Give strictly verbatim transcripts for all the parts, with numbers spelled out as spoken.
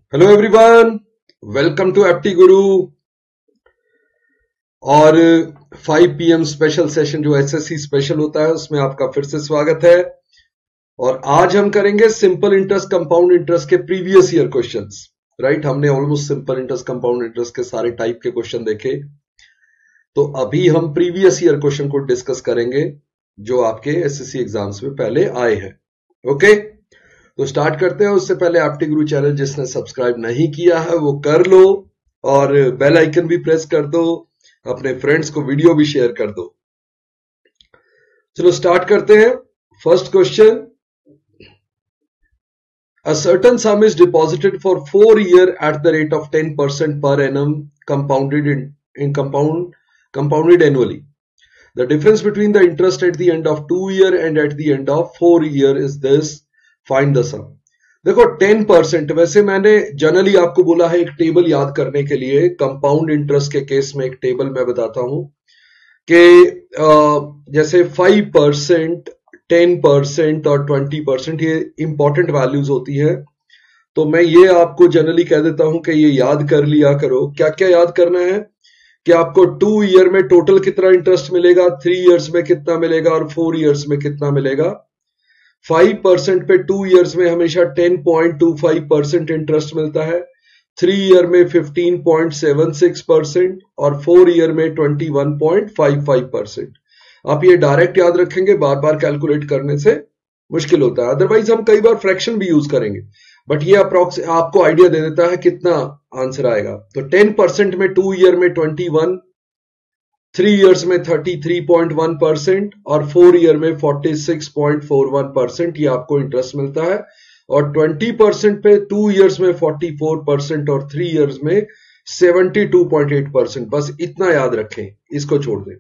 Hello everyone, welcome to Apti Guru. और five p m special session जो SSC special होता है उसमें आपका फिर से स्वागत है। और आज हम करेंगे सिंपल इंटरेस्ट कंपाउंड इंटरेस्ट के प्रीवियस ईयर क्वेश्चंस। राइट, हमने almost simple interest compound interest के सारे टाइप के क्वेश्चन देखे, तो अभी हम प्रीवियस ईयर क्वेश्चन को डिस्कस करेंगे जो आपके एसएससी एग्जाम्स में पहले आए हैं। ओके, तो स्टार्ट करते हैं। उससे पहले एप्टी गुरु चैनल जिसने सब्सक्राइब नहीं किया है वो कर लो और बेल आइकन भी प्रेस कर दो, अपने फ्रेंड्स को वीडियो भी शेयर कर दो। चलो स्टार्ट करते हैं। First question, a certain sum is deposited for four year at the rate of ten percent पर annum compounded in in compound compounded annually. The difference between the interest at the end of two year and at the end of four year is this. Find the sum. देखो ten percent, वैसे मैंने generally आपको बोला है एक table याद करने के लिए। कंपाउंड इंटरेस्ट के केस में एक टेबल मैं बताता हूं कि जैसे फाइव परसेंट, टेन परसेंट और ट्वेंटी परसेंट ये इंपॉर्टेंट वैल्यूज होती है। तो मैं ये आपको जनरली कह देता हूं कि ये याद कर लिया करो। क्या क्या याद करना है कि आपको टू ईयर में टोटल कितना इंटरेस्ट मिलेगा, थ्री इयर्स में कितना मिलेगा और फोर इयर्स में कितना मिलेगा। फाइव परसेंट पे टू इयर्स में हमेशा ten point two five percent interest मिलता है, थ्री ईयर में fifteen point seven six percent और फोर ईयर में twenty one point five five percent. आप ये डायरेक्ट याद रखेंगे, बार बार कैलकुलेट करने से मुश्किल होता है। अदरवाइज हम कई बार फ्रैक्शन भी यूज करेंगे, बट ये अप्रोक्स आपको आइडिया दे देता है कितना आंसर आएगा। तो टेन परसेंट में टू ईयर में ट्वेंटी वन, थ्री इयर्स में thirty three point one percent और फोर ईयर में forty six point four one percent ये आपको इंटरेस्ट मिलता है। और ट्वेंटी परसेंट पे टू इयर्स में फोर्टी फोर परसेंट और थ्री इयर्स में seventy two point eight percent. बस इतना याद रखें, इसको छोड़ दें।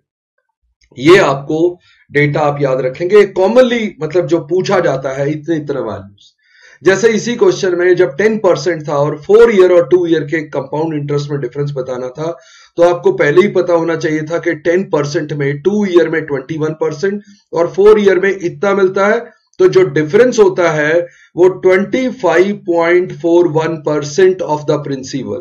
ये आपको डेटा आप याद रखेंगे। कॉमनली मतलब जो पूछा जाता है इतने इतना वैल्यूज। जैसे इसी क्वेश्चन में जब टेन परसेंट था और फोर ईयर और टू ईयर के कंपाउंड इंटरेस्ट में डिफरेंस बताना था, तो आपको पहले ही पता होना चाहिए था कि टेन परसेंट में टू ईयर में ट्वेंटी वन परसेंट और फोर ईयर में इतना मिलता है। तो जो डिफरेंस होता है वो twenty five point four one percent of the principal.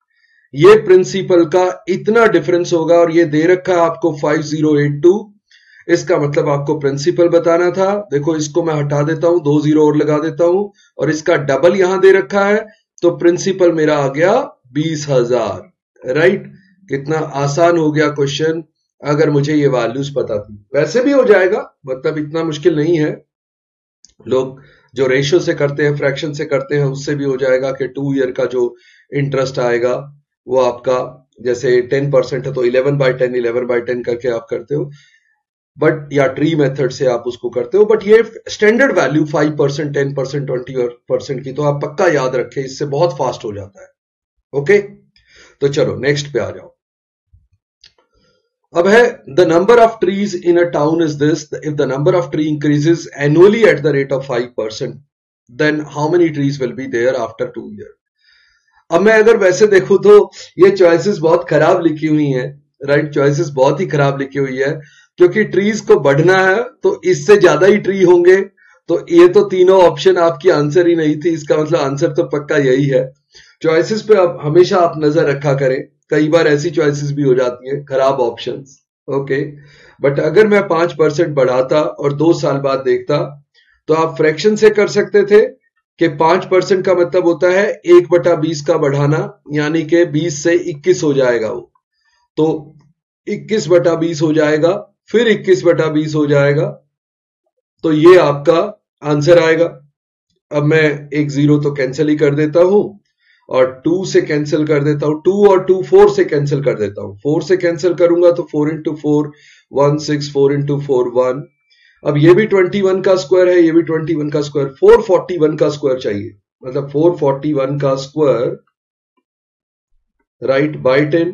ये प्रिंसिपल का इतना डिफरेंस होगा और ये दे रखा है आपको फाइव जीरो एट टू। इसका मतलब आपको प्रिंसिपल बताना था। देखो इसको मैं हटा देता हूं, दो जीरो और लगा देता हूं और इसका डबल यहां दे रखा है, तो प्रिंसिपल मेरा आ गया बीस हजार। राइट, कितना आसान हो गया क्वेश्चन अगर मुझे ये वैल्यूज पता थी। वैसे भी हो जाएगा, मतलब इतना मुश्किल नहीं है। लोग जो रेशियो से करते हैं, फ्रैक्शन से करते हैं, उससे भी हो जाएगा कि टू ईयर का जो इंटरेस्ट आएगा वो आपका जैसे टेन परसेंट है तो eleven by ten eleven by ten करके आप करते हो, बट या ट्री मेथड से आप उसको करते हो। बट ये standard value five percent, ten percent, twenty percent की तो आप पक्का याद रखें, इससे बहुत फास्ट हो जाता है। ओके, तो चलो नेक्स्ट पे आ जाओ। अब है the number of trees in a town is this, if the number of tree increases annually at the rate of five percent then how many trees will be there after two year. अब मैं अगर वैसे देखूं तो ये choices बहुत खराब लिखी हुई हैं। राइट, चॉइसेस बहुत ही खराब लिखी हुई है, क्योंकि ट्रीज को बढ़ना है तो इससे ज्यादा ही ट्री होंगे। तो ये तो तीनों ऑप्शन आपकी आंसर ही नहीं थी, इसका मतलब आंसर तो पक्का यही है। चॉइसेस पे आप हमेशा आप नजर रखा करें, कई बार ऐसी चॉइसेस भी हो जाती हैं खराब ऑप्शंस। ओके, बट अगर मैं पांच परसेंट बढ़ाता और दो साल बाद देखता, तो आप फ्रैक्शन से कर सकते थे कि पांच परसेंट का मतलब होता है एक बटा बीस का बढ़ाना, यानी कि बीस से इक्कीस हो जाएगा वो, तो इक्कीस बटा बीस हो जाएगा, फिर इक्कीस बटा बीस हो जाएगा, तो ये आपका आंसर आएगा। अब मैं एक जीरो तो कैंसिल ही कर देता हूं और टू से कैंसिल कर देता हूं, टू और टू फोर से कैंसिल कर देता हूं। फोर से कैंसिल करूंगा तो four into four one six, four into four one. अब ये भी ट्वेंटी वन का स्क्वायर है, ये भी ट्वेंटी वन का स्क्वायर, फोर फोर्टी वन का स्क्वायर चाहिए, मतलब फोर फोर्टी वन का स्क्वायर राइट बाई टेन।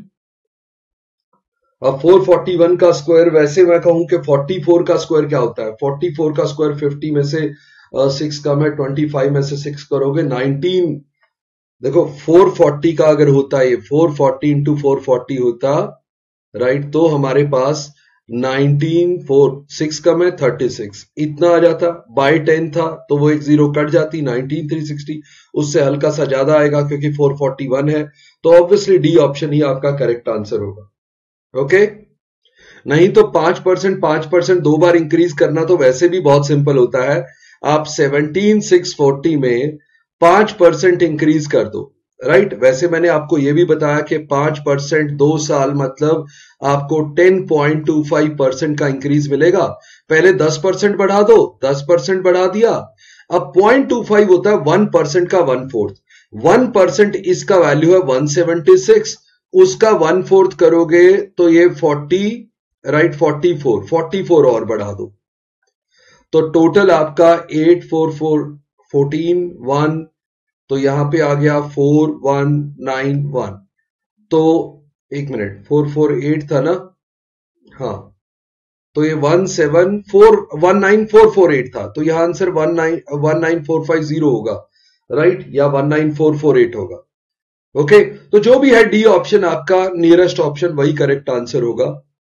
अब फोर फोर्टी वन का स्क्वायर, वैसे मैं कहूं कि फोर्टी फोर का स्क्वायर क्या होता है, फोर्टी फोर का स्क्वायर फिफ्टी में से सिक्स कम है, ट्वेंटी फाइव में से सिक्स करोगे नाइनटीन। देखो फोर फोर्टी का अगर होता है, ये four forty into four forty होता राइट, तो हमारे पास नाइनटीन फोर सिक्स कम है थर्टी सिक्स, इतना आ जाता। बाय टेन था तो वो एक जीरो कट जाती, नाइनटीन थ्री सिक्सटी, उससे हल्का सा ज्यादा आएगा क्योंकि फोर फोर्टी वन है, तो ऑब्वियसली डी ऑप्शन ही आपका करेक्ट आंसर होगा। ओके, नहीं तो पांच परसेंट पांच परसेंट दो बार इंक्रीज करना तो वैसे भी बहुत सिंपल होता है। आप सेवनटीन सिक्स फोर्टी में पांच परसेंट इंक्रीज कर दो, राइट right? वैसे मैंने आपको यह भी बताया कि पांच परसेंट दो साल मतलब आपको ten point two five percent का इंक्रीज मिलेगा। पहले दस परसेंट बढ़ा दो, दस परसेंट बढ़ा दिया, अब पॉइंट टू फाइव होता है वन परसेंट का वन फोर्थ, वन परसेंट इसका वैल्यू है वन सेवेंटी सिक्स, उसका वन फोर्थ करोगे तो ये forty, right, forty four, forty four और बढ़ा दो तो टोटल आपका eight four four fourteen one, तो यहां पे आ गया फोर वन नाइन वन, तो एक मिनट फोर फोर एट था ना, हाँ, तो ये one seven four one nine four four eight था, तो यहां answer one nine one nine four five zero होगा, राइट, या one nine four four eight होगा। ओके, तो जो भी है डी ऑप्शन आपका नियरेस्ट ऑप्शन वही करेक्ट आंसर होगा।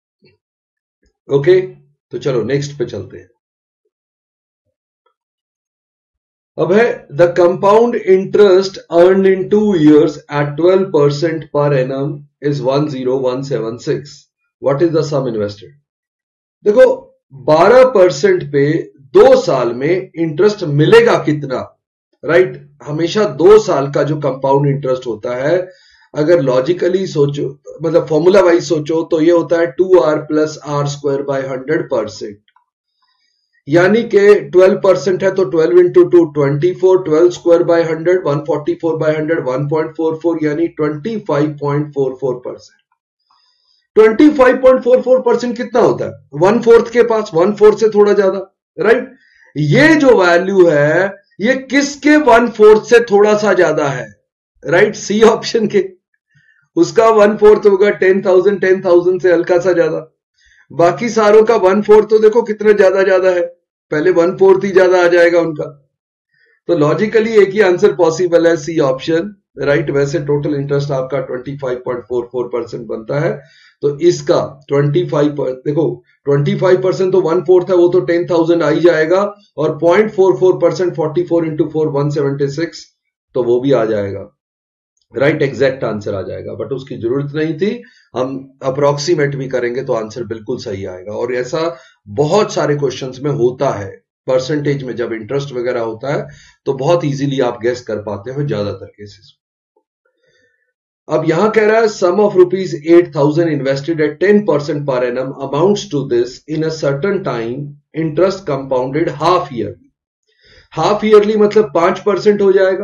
ओके, तो चलो नेक्स्ट पे चलते हैं। अब है the compound interest earn in two years at twelve percent पर annum is one zero one seven six, what is the sum invested. देखो बारह परसेंट पे दो साल में इंटरेस्ट मिलेगा कितना, राइट right? हमेशा दो साल का जो कंपाउंड इंटरेस्ट होता है, अगर लॉजिकली सोचो, मतलब फॉर्मूला वाइज सोचो, तो ये होता है two R plus R square by hundred percent, यानी कि ट्वेल्व परसेंट है तो twelve into two twenty four, twelve square by hundred one forty four by hundred one point four four, यानी twenty five point four four percent. Twenty five point four four percent कितना होता है, one fourth के पास, one fourth से थोड़ा ज्यादा, right. ये जो वैल्यू है ये किसके वन फोर्थ से थोड़ा सा ज्यादा है, राइट, सी ऑप्शन के, उसका वन फोर्थ होगा टेन थाउजेंड, टेन थाउजेंड से हल्का सा ज्यादा, बाकी सारों का वन फोर्थ तो देखो कितना ज्यादा ज्यादा है, पहले वन फोर्थ ही ज्यादा आ जाएगा उनका, तो लॉजिकली एक ही आंसर पॉसिबल है, सी ऑप्शन, राइट। वैसे टोटल इंटरेस्ट आपका twenty five point four four percent बनता है, तो इसका पच्चीस पर, देखो पच्चीस परसेंट तो वन फोर्थ है, वो तो टेन थाउजेंड आ ही जाएगा, और point four four percent forty four into four one seventy six, तो वो भी आ जाएगा, राइट, एग्जैक्ट आंसर आ जाएगा, बट उसकी जरूरत नहीं थी, हम अप्रोक्सीमेट भी करेंगे तो आंसर बिल्कुल सही आएगा। और ऐसा बहुत सारे क्वेश्चंस में होता है, परसेंटेज में जब इंटरेस्ट वगैरह होता है तो बहुत इजीली आप गेस कर पाते हो ज्यादातर केसेस। अब यहां कह रहा है sum of rupees eight thousand invested at ten percent पर annum amounts to this in a certain time, interest compounded half yearly. Half yearly मतलब पांच परसेंट हो जाएगा,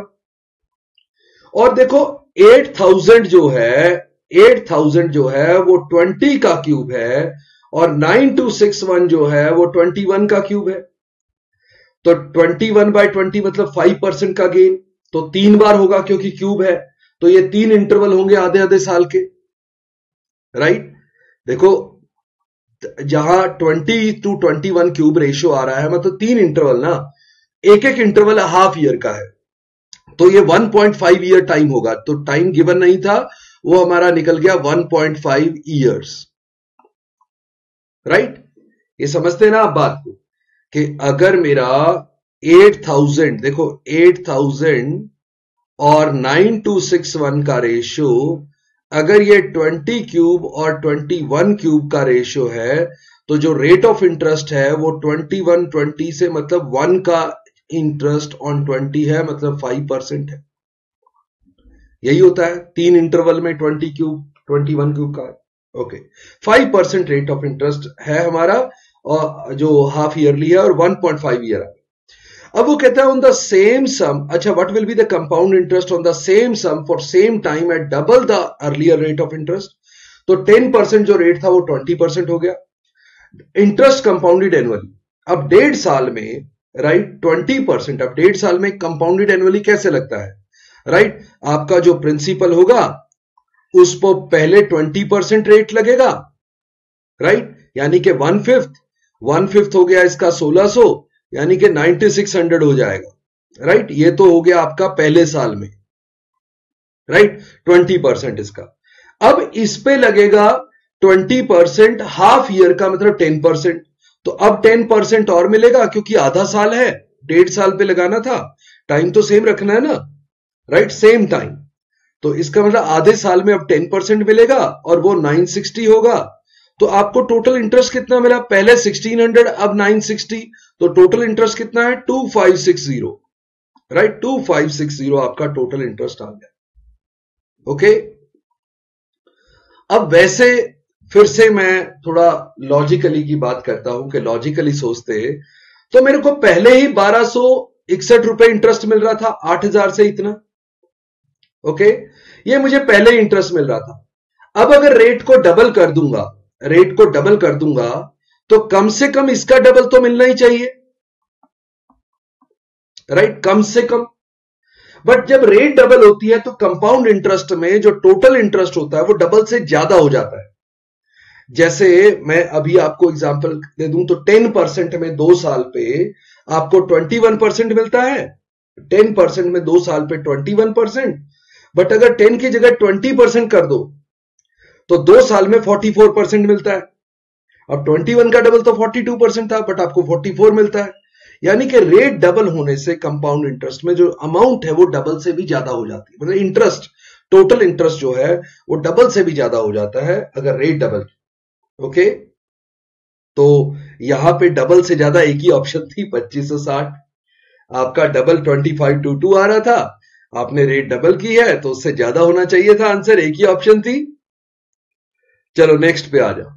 और देखो एट थाउजेंड जो है, एट थाउजेंड जो है वो ट्वेंटी का क्यूब है, और नाइन टू सिक्स वन जो है वो ट्वेंटी वन का क्यूब है, तो ट्वेंटी वन बाय ट्वेंटी मतलब फाइव परसेंट का गेन, तो तीन बार होगा क्योंकि क्यूब है, तो ये तीन इंटरवल होंगे आधे आधे साल के, राइट। देखो जहां twenty two twenty one cube ratio आ रहा है, मतलब तीन इंटरवल ना, एक एक इंटरवल हाफ ईयर का है, तो ये one point five year time होगा, तो टाइम गिवन नहीं था, वो हमारा निकल गया one point five years, right. ये समझते हैं ना आप बात को, कि अगर मेरा एट थाउजेंड, देखो एट थाउजेंड और नाइन टू सिक्स वन का रेशियो, अगर ये ट्वेंटी क्यूब और ट्वेंटी वन क्यूब का रेशियो है, तो जो रेट ऑफ इंटरेस्ट है वो ट्वेंटी वन ट्वेंटी से, मतलब वन का इंटरेस्ट ऑन ट्वेंटी है, मतलब फाइव परसेंट है, यही होता है तीन इंटरवल में twenty cube twenty one cube का, okay, five percent rate of interest है हमारा, और जो हाफ ईयरली है, और वन पॉइंट फाइव ईयर है। अब वो कहता है ऑन द सेम सम, अच्छा what will be the compound interest on the same sum for same time at double the earlier rate of interest, तो टेन परसेंट जो रेट था वो ट्वेंटी परसेंट हो गया, इंटरेस्ट कंपाउंडेड एनुअली, अब डेढ़ साल में, राइट, ट्वेंटी परसेंट, अब डेढ़ साल में कंपाउंडेड एनुअली कैसे लगता है, राइट, आपका जो प्रिंसिपल होगा उस पर पहले ट्वेंटी परसेंट रेट लगेगा, राइट, यानी कि वन फिफ्थ, वन फिफ्थ हो गया इसका सोलह सौ, यानी कि नाइन्टी सिक्स हंड्रेड हो जाएगा, राइट, ये तो हो गया आपका पहले साल में, राइट, ट्वेंटी परसेंट इसका। अब इस पे लगेगा ट्वेंटी परसेंट, हाफ ईयर का मतलब टेन परसेंट। तो अब टेन परसेंट और मिलेगा क्योंकि आधा साल है, डेढ़ साल पे लगाना था, टाइम तो सेम रखना है ना, राइट, सेम टाइम। तो इसका मतलब आधे साल में अब टेन परसेंट मिलेगा और वो नाइन सिक्सटी होगा। तो आपको टोटल इंटरेस्ट कितना मिला, पहले सिक्सटीन हंड्रेड अब नाइन सिक्सटी, तो टोटल इंटरेस्ट कितना है two five six zero, right, two five six zero आपका टोटल इंटरेस्ट आ गया। ओके, अब वैसे फिर से मैं थोड़ा लॉजिकली की बात करता हूं कि लॉजिकली सोचते तो मेरे को पहले ही बारह सौ इकसठ रुपए इंटरेस्ट मिल रहा था, आठ हजार से इतना। ओके, ये मुझे पहले ही इंटरेस्ट मिल रहा था। अब अगर रेट को डबल कर दूंगा, रेट को डबल कर दूंगा तो कम से कम इसका डबल तो मिलना ही चाहिए, राइट, कम से कम। बट जब रेट डबल होती है तो कंपाउंड इंटरेस्ट में जो टोटल इंटरेस्ट होता है वो डबल से ज्यादा हो जाता है। जैसे मैं अभी आपको एग्जांपल दे दूं तो टेन परसेंट में दो साल पे आपको ट्वेंटी वन परसेंट मिलता है, टेन परसेंट में दो साल पे ट्वेंटी वन परसेंट। बट अगर टेन की जगह ट्वेंटी परसेंट कर दो तो दो साल में फोर्टी फोर परसेंट मिलता है। अब ट्वेंटी वन का डबल तो फोर्टी टू परसेंट था, बट आपको फोर्टी फोर मिलता है। यानी कि रेट डबल होने से कंपाउंड इंटरेस्ट में जो अमाउंट है वो डबल से भी ज्यादा हो जाती है, मतलब इंटरेस्ट, टोटल इंटरेस्ट जो है वो डबल से भी ज्यादा हो जाता है अगर रेट डबल। ओके, तो यहां पे डबल से ज्यादा एक ही ऑप्शन थी, पच्चीस सौ साठ। आपका double twenty five two two आ रहा था, आपने रेट डबल की है तो उससे ज्यादा होना चाहिए था आंसर, एक ही ऑप्शन थी। चलो नेक्स्ट पे आ जाओ।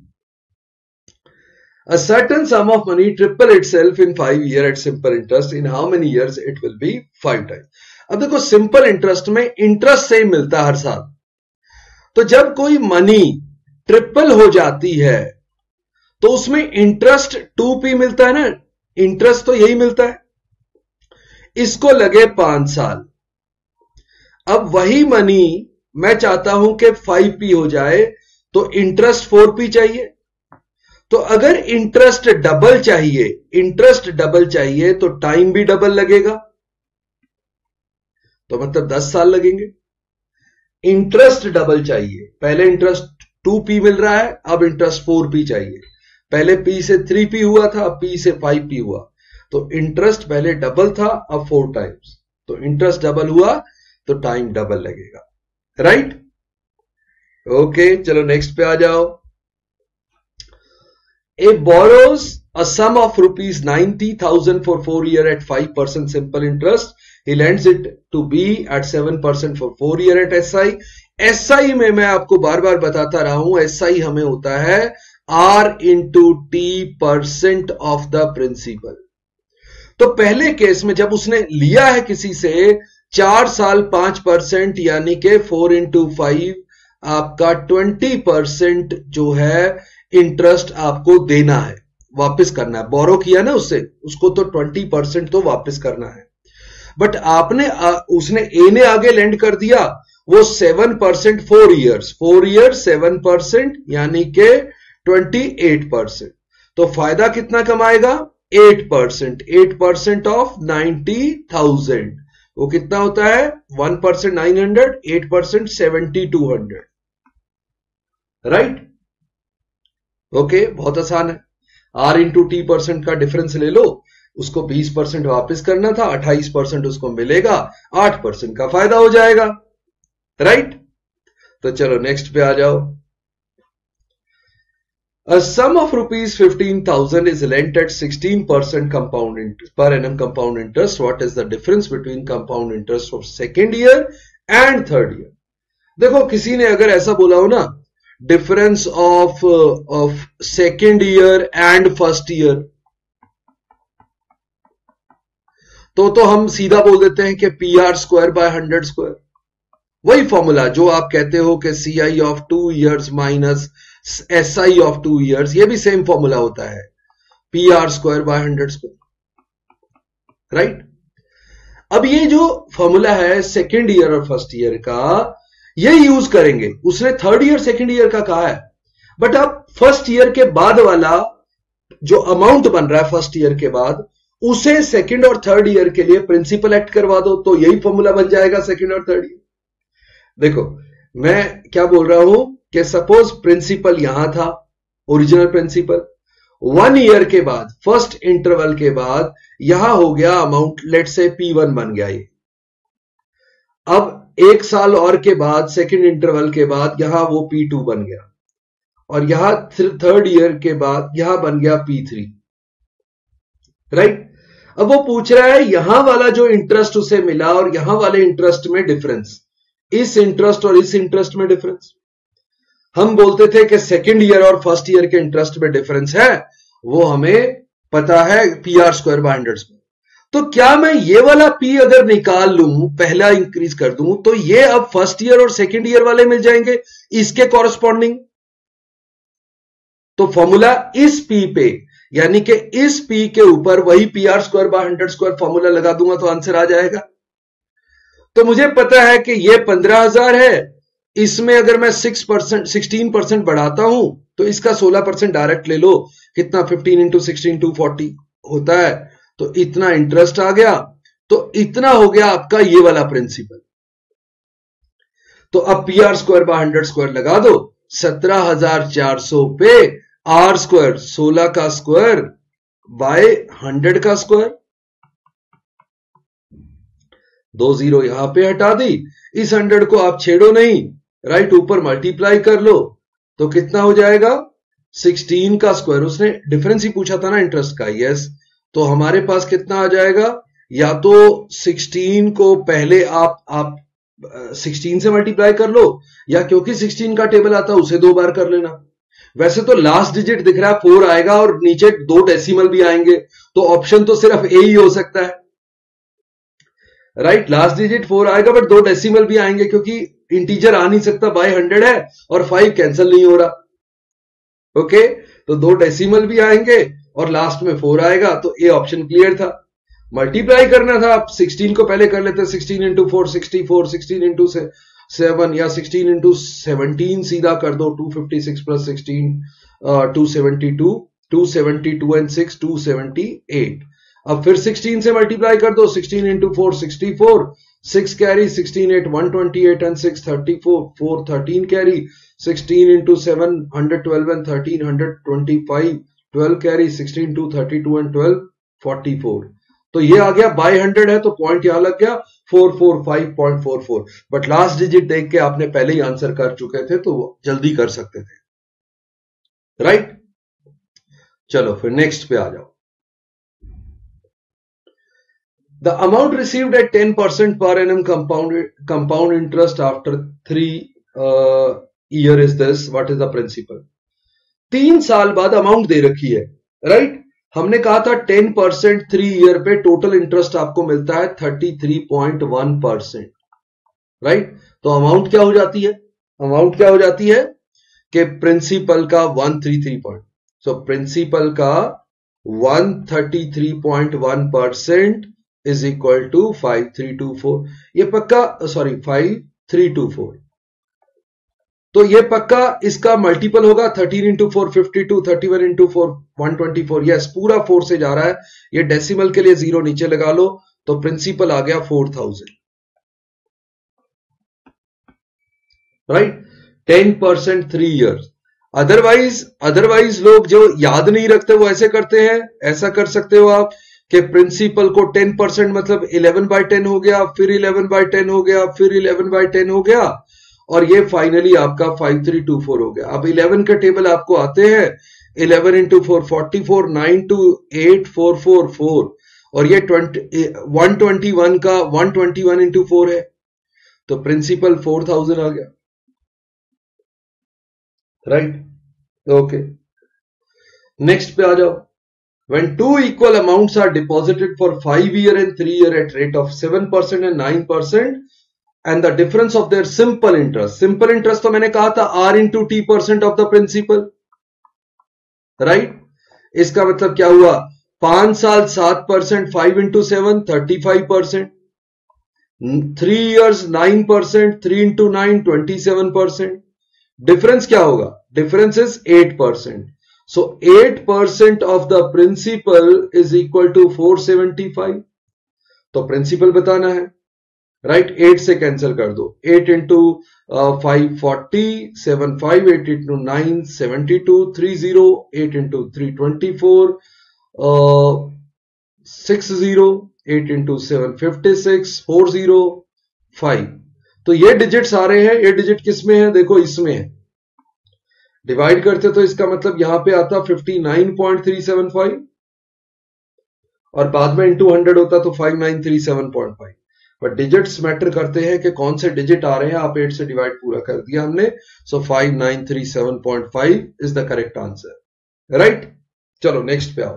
A certain sum of money triple itself in five years at simple interest. In how many years it will be five times? अब देखो सिंपल इंटरेस्ट में इंटरेस्ट सेम मिलता है हर साल। तो जब कोई मनी ट्रिपल हो जाती है तो उसमें इंटरेस्ट टू पी मिलता है ना, इंटरेस्ट तो यही मिलता है। इसको लगे पांच साल। अब वही मनी मैं चाहता हूं कि फाइव पी हो जाए तो इंटरेस्ट फोर पी चाहिए। तो अगर इंटरेस्ट डबल चाहिए, इंटरेस्ट डबल चाहिए तो टाइम भी डबल लगेगा, तो मतलब दस साल लगेंगे। इंटरेस्ट डबल चाहिए, पहले इंटरेस्ट टू पी मिल रहा है, अब इंटरेस्ट फोर पी चाहिए। पहले पी से थ्री पी हुआ था, अब पी से फाइव पी हुआ। तो इंटरेस्ट पहले डबल था, अब फोर टाइम्स। तो इंटरेस्ट डबल हुआ तो टाइम डबल लगेगा, राइट। ओके, चलो नेक्स्ट पे आ जाओ। A borrows a sum of rupees ninety thousand for four year at five percent simple interest. He lends it to B at seven percent for four year at S I. S I में मैं आपको बार बार बताता रहा हूं, S I हमें होता है R into T percent of the principal. तो पहले केस में जब उसने लिया है किसी से चार साल पांच परसेंट, यानी के फोर इंटू फाइव आपका ट्वेंटी परसेंट जो है इंटरेस्ट आपको देना है, वापस करना है। बोरो किया ना उससे, उसको तो ट्वेंटी परसेंट तो वापस करना है। बट आपने आ, उसने ए ने आगे लेंड कर दिया, वो seven percent four years, four years seven percent यानी के ट्वेंटी एट परसेंट। तो फायदा कितना कमाएगा, eight percent, eight percent of ninety thousand वो कितना होता है, one percent nine hundred, eight percent seventy two hundred, right. Okay okay, बहुत आसान है। आर इंटू टी परसेंट का डिफरेंस ले लो, उसको बीस परसेंट वापस करना था, अट्ठाईस परसेंट उसको मिलेगा, आठ परसेंट का फायदा हो जाएगा, राइट। तो चलो नेक्स्ट पे आ जाओ। A sum of rupees fifteen thousand is lent at sixteen percent compound interest per annum compound interest. What is the difference between compound interest for second year and third year? देखो किसी ने अगर ऐसा बोला हो ना, difference of of second year and first year, तो तो हम सीधा बोल देते हैं कि P R square by hundred square. वही फॉर्मूला जो आप कहते हो कि C I of two years minus S I of two years, ये भी सेम फॉर्मूला होता है, P R square by hundred square, right. अब ये जो फॉर्मूला है सेकेंड ईयर और फर्स्ट ईयर का, ये यूज करेंगे। उसने थर्ड ईयर सेकेंड ईयर का कहा है, बट अब फर्स्ट ईयर के बाद वाला जो अमाउंट बन रहा है फर्स्ट ईयर के बाद, उसे सेकेंड और थर्ड ईयर के लिए प्रिंसिपल एक्ट करवा दो, तो यही फॉर्मूला बन जाएगा सेकेंड और थर्ड ईयर। देखो मैं क्या बोल रहा हूं कि सपोज प्रिंसिपल यहां था, ओरिजिनल प्रिंसिपल, वन ईयर के बाद, फर्स्ट इंटरवल के बाद यहां हो गया amount, let say P one बन गया ये। अब एक साल और के बाद, सेकेंड इंटरवल के बाद यहां वो पी टू बन गया, और यहां थर्ड ईयर के बाद यहां बन गया पी थ्री, राइट। अब वो पूछ रहा है यहां वाला जो इंटरेस्ट उसे मिला और यहां वाले इंटरेस्ट में डिफरेंस, इस इंटरेस्ट और इस इंटरेस्ट में डिफरेंस। हम बोलते थे कि सेकेंड ईयर और फर्स्ट ईयर के इंटरेस्ट में डिफरेंस है, वो हमें पता है P R square by hundred square. तो क्या मैं ये वाला पी अगर निकाल लूं, पहला इंक्रीज कर दूं, तो ये अब फर्स्ट ईयर और सेकेंड ईयर वाले मिल जाएंगे इसके कॉरस्पॉन्डिंग। तो फॉर्मूला इस पी पे, यानी कि इस पी के ऊपर वही P R square by hundred square formula लगा दूंगा तो आंसर आ जाएगा। तो मुझे पता है कि ये पंद्रह हजार है, इसमें अगर मैं सिक्स परसेंट सिक्सटीन परसेंट बढ़ाता हूं तो इसका सोलह परसेंट डायरेक्ट ले लो, कितना fifteen into sixteen two forty होता है, तो इतना इंटरेस्ट आ गया। तो इतना हो गया आपका ये वाला प्रिंसिपल। तो अब P R square by hundred square लगा दो, सत्रह हजार चार सौ पे आर स्क्वायर, सोलह का स्क्वायर बाय हंड्रेड का स्क्वायर, दो जीरो यहां पे हटा दी, इस हंड्रेड को आप छेड़ो नहीं, राइट, ऊपर मल्टीप्लाई कर लो, तो कितना हो जाएगा सिक्सटीन का स्क्वायर। उसने डिफरेंस ही पूछा था ना इंटरेस्ट का, यस। तो हमारे पास कितना आ जाएगा, या तो सिक्सटीन को पहले आप आप सिक्सटीन से मल्टीप्लाई कर लो, या क्योंकि सिक्सटीन का टेबल आता है उसे दो बार कर लेना। वैसे तो लास्ट डिजिट दिख रहा है फोर आएगा और नीचे दो डेसिमल भी आएंगे, तो ऑप्शन तो सिर्फ ए ही हो सकता है, राइट। लास्ट डिजिट फोर आएगा बट दो डेसिमल भी आएंगे, क्योंकि इंटीजर आ नहीं सकता, बाय हंड्रेड है और फाइव कैंसिल नहीं हो रहा, ओके। तो दो डेसिमल भी आएंगे और लास्ट में फोर आएगा, तो ए ऑप्शन क्लियर था। मल्टीप्लाई करना था, आप सिक्सटीन को पहले कर लेते, sixteen into four sixty four, sixteen into seven या सिक्सटीन इंटू सेवनटीन सीधा कर दो, two fifty six plus sixteen, two seventy two, two seventy two and six, two seventy eight. अब फिर सिक्सटीन से मल्टीप्लाई कर दो, sixteen into four sixty four, six carry, sixteen eight one twenty eight and six thirty four, four thirteen carry, sixteen into seven hundred twelve and thirteen hundred twenty five, twelve carry, sixteen two thirty two and twelve forty four. तो ये आ गया by hundred है, तो point यहां लग गया four four five point four four. But last digit देख के आपने पहले ही आंसर कर चुके थे, तो जल्दी कर सकते थे, राइट। चलो फिर नेक्स्ट पे आ जाओ। The amount received at ten percent per annum compound compound interest after three uh, year is this. What is the principal? तीन साल बाद अमाउंट दे रखी है, राइट। हमने कहा था टेन परसेंट थ्री ईयर पे टोटल इंटरेस्ट आपको मिलता है thirty three point one percent, right. तो अमाउंट क्या हो जाती है, अमाउंट क्या हो जाती है कि प्रिंसिपल का one thirty three point, so principal का one thirty three point one percent is equal to five three two four. ये पक्का, sorry five three two four, तो ये पक्का इसका मल्टीपल होगा thirteen into four fifty two, thirty one into four one twenty four. Yes, पूरा four से जा रहा है, ये डेसिमल के लिए जीरो नीचे लगा लो, तो प्रिंसिपल आ गया four thousand, right. Ten percent three years. Otherwise otherwise लोग जो याद नहीं रखते वो ऐसे करते हैं, ऐसा कर सकते हो आप कि प्रिंसिपल को टेन परसेंट मतलब इलेवन बाय टेन हो गया, फिर इलेवन बाय टेन हो गया, फिर इलेवन बाय टेन हो गया, और ये फाइनली आपका फाइव थ्री टू फोर हो गया। अब इलेवन के टेबल आपको आते हैं, eleven into four forty four, nine two eight four four four, और ये ट्वेंटी वन ट्वेंटी वन का one twenty one into four है, तो प्रिंसिपल फोर थाउजेंड आ गया, राइट। ओके, नेक्स्ट पे आ जाओ। When two equal amounts are deposited for five year and three year at rate of seven percent and nine percent and the difference of their simple interest, simple interest तो मैंने कहा था R into T percent of the principal, right? इसका मतलब क्या हुआ, पांच साल सात percent, five into seven thirty five percent, three years nine percent, three into nine twenty seven percent. Difference क्या होगा, difference is eight percent. So eight percent of the principal is equal to four seventy-five. तो principal बताना है, right, eight से cancel कर दो, eight into five forty, seven five, eight into nine seventy two, three zero, eight into three twenty four, six zero, eight into seven fifty six, four zero five. तो ये digits आ रहे हैं, ये digit किस में है, देखो इसमें है, डिवाइड करते तो इसका मतलब यहां पे आता fifty nine point three seven five और बाद में इंटू हंड्रेड होता तो five nine three seven point five. But digits matter करते हैं कि कौन से डिजिट आ रहे हैं, आप एट से डिवाइड पूरा कर दिया हमने, so five nine three seven point five is the correct answer, right. चलो नेक्स्ट पे आओ।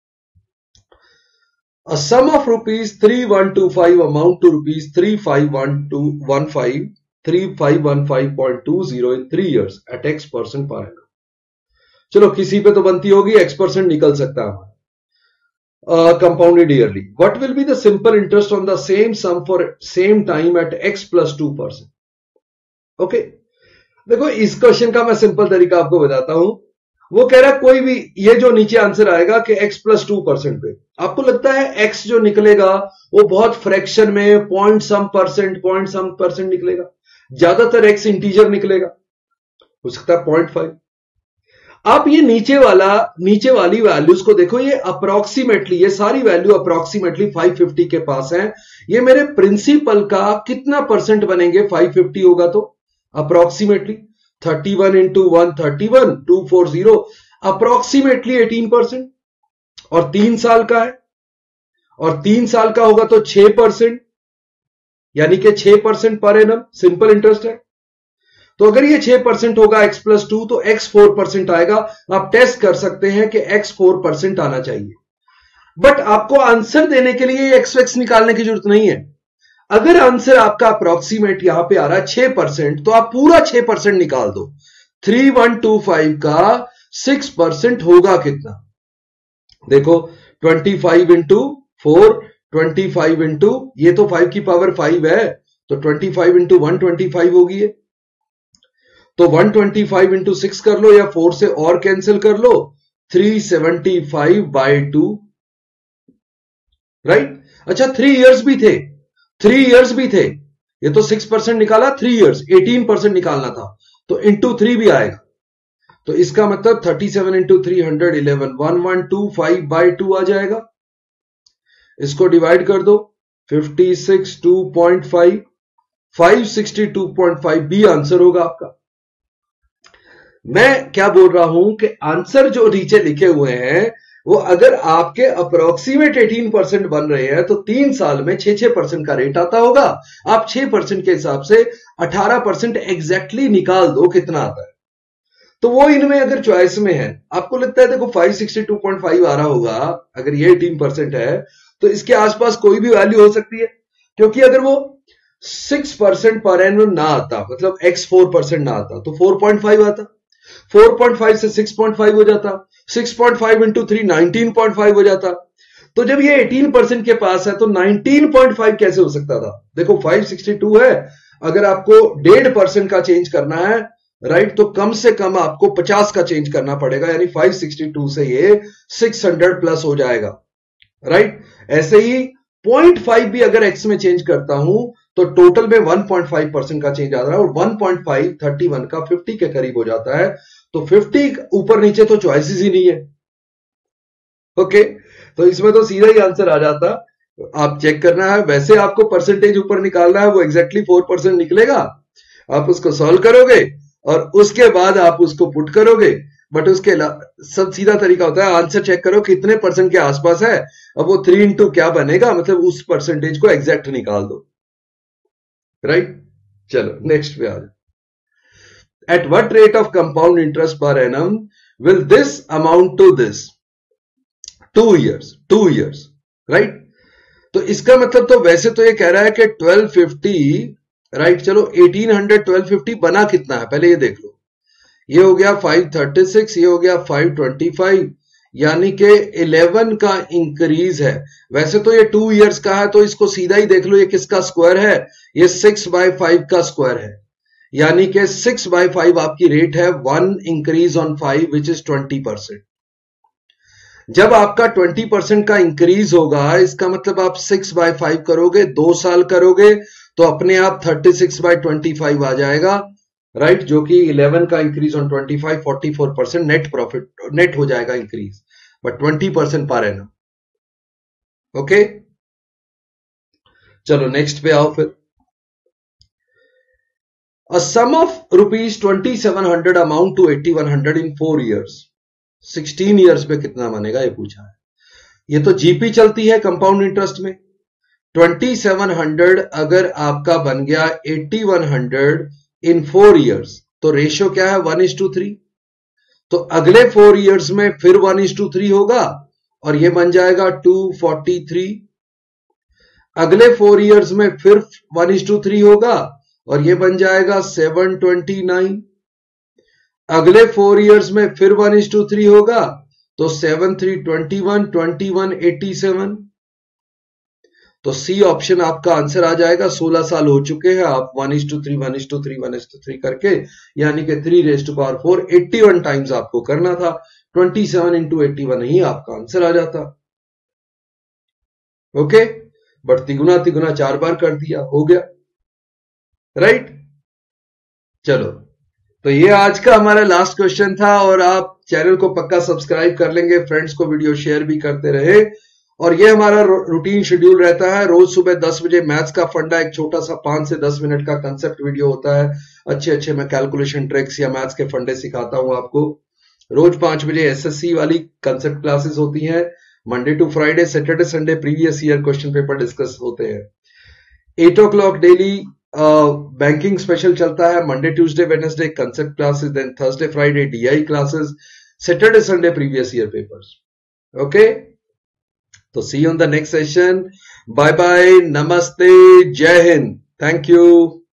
A sum of rupees three one two five amount to rupees three five one two one five three five one five point two zero in three years at x percent per annum। चलो किसी पे तो बनती होगी, x percent निकल सकता है हमारा, compounded yearly. What will be the simple interest on the same sum for same time at x plus two percent. Okay, देखो इस क्वेश्चन का मैं सिंपल तरीका आपको बताता हूं। वो कह रहा है कोई भी, ये जो नीचे आंसर आएगा कि x प्लस टू परसेंट पे, आपको लगता है x जो निकलेगा वो बहुत फ्रैक्शन में point some percent point some percent निकलेगा, ज्यादातर x इंटीजर निकलेगा, हो सकता है पॉइंट फाइव। आप ये नीचे वाला नीचे वाली वैल्यूज को देखो, ये अप्रोक्सीमेटली, ये सारी वैल्यू अप्रोक्सीमेटली फाइव फिफ्टी के पास है। ये मेरे प्रिंसिपल का कितना परसेंट बनेंगे, फाइव फिफ्टी होगा तो approximately thirty one into one thirty one, two four zero, approximately eighteen percent, और तीन साल का है, और तीन साल का होगा तो छह परसेंट, यानी कि छह percent per annum simple interest है। तो अगर ये छह परसेंट होगा x प्लस टू, तो x फोर परसेंट आएगा। आप टेस्ट कर सकते हैं कि x फोर परसेंट आना चाहिए, बट आपको आंसर देने के लिए x x निकालने की जरूरत नहीं है। अगर आंसर आपका अप्रोक्सीमेट यहां पे आ रहा है छह परसेंट, तो आप पूरा छह परसेंट निकाल दो। थ्री वन टू फाइव का सिक्स परसेंट होगा कितना, देखो twenty five into four, twenty five into, ये तो फाइव की पावर फाइव है, तो twenty five into one twenty five होगी ये, तो one twenty five into six कर लो, या फोर से और कैंसिल कर लो, three seventy five by two, right. अच्छा थ्री इयर्स भी थे, थ्री इयर्स भी थे, ये तो सिक्स परसेंट निकाला, थ्री इयर्स एटीन परसेंट निकालना था, तो इंटू थ्री भी आएगा। तो इसका मतलब thirty seven into three hundred eleven, one one two five by two आ जाएगा। इसको डिवाइड कर दो, fifty six two point five, five sixty two point five B answer होगा आपका। मैं क्या बोल रहा हूं कि आंसर जो नीचे लिखे हुए हैं वो अगर आपके अप्रोक्सीमेट एटीन परसेंट बन रहे हैं, तो तीन साल में छह छह परसेंट का रेट आता होगा। आप छह परसेंट के हिसाब से अठारह परसेंट एग्जैक्टली निकाल दो कितना आता है। तो वो इनमें अगर चॉइस में है, आपको लगता है देखो five sixty two point five आ रहा होगा, अगर ये एटीन परसेंट है तो इसके आसपास कोई भी वैल्यू हो सकती है, क्योंकि अगर वो सिक्स परसेंट पर एनम ना आता, मतलब एक्स फोर परसेंट ना आता, तो फोर पॉइंट फाइव आता, फोर पॉइंट फाइव से सिक्स पॉइंट फाइव हो जाता, six point five into three nineteen point five हो जाता। तो जब ये एटीन परसेंट के पास है तो नाइनटीन पॉइंट फाइव कैसे हो सकता था, देखो फाइव सिक्सटी टू है, अगर आपको डेढ़ परसेंट का चेंज करना है, राइट, तो कम से कम आपको पचास का चेंज करना पड़ेगा, यानी फाइव सिक्सटी टू से ये सिक्स हंड्रेड प्लस हो जाएगा, राइट। ऐसे ही पॉइंट फाइव भी अगर एक्स में चेंज करता हूं तो टोटल में वन पॉइंट फाइव परसेंट का चेंज आ रहा है, और one point five thirty one का फिफ्टी के करीब हो जाता है, तो फिफ्टी ऊपर नीचे तो चॉइसेस ही नहीं है। ओके, तो इसमें तो सीधा ही आंसर आ जाता। आप चेक करना है, वैसे आपको परसेंटेज ऊपर निकालना है, वो एग्जैक्टली फोर परसेंट निकलेगा, आप उसको सॉल्व करोगे और उसके बाद आप उसको पुट करोगे। बट उसके सब सीधा तरीका होता है, आंसर चेक करो कितने परसेंट के आसपास है, अब वो थ्री इंटू क्या बनेगा, मतलब उस परसेंटेज को एग्जैक्ट निकाल दो, राइट। चलो नेक्स्ट पे आ जाओ। At what rate of compound interest per annum will this amount to this? Two years, two years, right? तो इसका मतलब तो वैसे तो ये कह रहा है कि ट्वेल्व फिफ्टी, राइट। चलो एटीन हंड्रेड ट्वेल्व फिफ्टी बना कितना है पहले ये देख लो, ये हो गया फाइव थर्टी सिक्स, ये हो गया फाइव ट्वेंटी फाइव, यानी कि इलेवन का इंक्रीज है। वैसे तो ये टू इयर्स का है, तो इसको सीधा ही देख लो, ये किसका स्क्वायर है, ये सिक्स बाय फाइव का स्क्वायर है, यानी कि सिक्स बाय फाइव आपकी रेट है, one increase on five which is twenty percent. जब आपका ट्वेंटी परसेंट का इंक्रीज होगा, इसका मतलब आप सिक्स बाय फाइव करोगे, दो साल करोगे तो अपने आप thirty six by twenty five आ जाएगा, राइट, जो कि इलेवन का increase on twenty five, forty four percent net profit, net हो जाएगा इंक्रीज, बट ट्वेंटी परसेंट पर एनम। ओके, चलो नेक्स्ट पे आओ फिर। A sum of rupees twenty-seven hundred amount to eighty-one hundred in four years. Sixteen years पे कितना बनेगा ये पूछा है। ये तो जीपी चलती है कंपाउंड इंटरेस्ट में। twenty-seven hundred अगर आपका बन गया eighty-one hundred in four years, तो रेशियो क्या है, वन इज टू थ्री। तो अगले फोर years में फिर वन इज टू थ्री होगा और ये बन जाएगा टू फोर्टी थ्री। अगले फोर years में फिर वन इज टू थ्री होगा और ये बन जाएगा सेवन ट्वेंटी नाइन। अगले फोर इयर्स में फिर वन इज टू थ्री होगा तो seven three twenty one, twenty one eighty seven. तो सी ऑप्शन आपका आंसर आ जाएगा। सोलह साल हो चुके हैं, आप one is two three one is two three one is two three करके, यानी कि three raise to power four, eighty one times आपको करना था। Twenty seven into eighty one ही आपका आंसर आ जाता। ओके, बट तिगुना तिगुना चार बार कर दिया, हो गया, राइट right? चलो, तो ये आज का हमारा लास्ट क्वेश्चन था और आप चैनल को पक्का सब्सक्राइब कर लेंगे, फ्रेंड्स को वीडियो शेयर भी करते रहे। और ये हमारा रूटीन शेड्यूल रहता है, रोज सुबह दस बजे मैथ्स का फंडा, एक छोटा सा पांच से दस मिनट का कंसेप्ट वीडियो होता है। अच्छे अच्छे मैं कैलकुलेशन ट्रिक्स या मैथ्स के फंडे सिखाता हूं आपको। रोज पांच बजे एसएससी वाली कंसेप्ट क्लासेस होती हैं। Monday to Friday, Saturday Sunday previous year question paper discuss होते हैं। Eight o'clock daily banking special चलता है। Monday Tuesday Wednesday concept classes, then Thursday Friday DI classes, Saturday Sunday previous year papers. Okay, तो see you on the next session. Bye bye, नमस्ते, Jai Hind, thank you.